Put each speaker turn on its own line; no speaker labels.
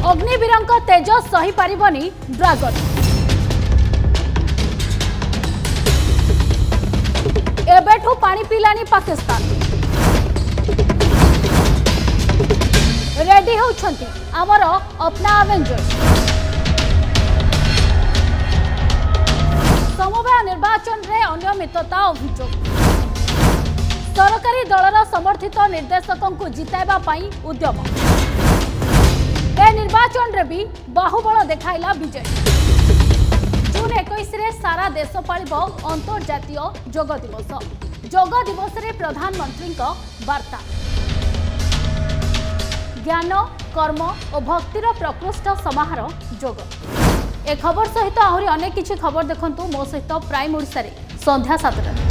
अग्निवीरଙ୍କ तेज सही पारिबनी ड्रागन। एबेठू पानी पीलानी पाकिस्तान। रेडी होउछंती आमर अपना अवेंजर्स। समवाय निर्वाचन रे अनियमितता अभियोग। सरकारी दलर समर्थित निर्देशकों को जिताइबा पाई उद्यम। ए निर्वाचन रे भी बाहुबल देखाइला बीजेपी। जून 21 रे सारा देश पालिब अंतर्जातीय योग दिवस। योग दिवस रे प्रधानमंत्री वार्ता ज्ञान कर्म और भक्तिर प्रकृष्ट समाहार योग। ए खबर सहित आहरी अनेक किछि खबर देखंतु मो सहित प्राइम ओडिसा रे संध्या 7 टा।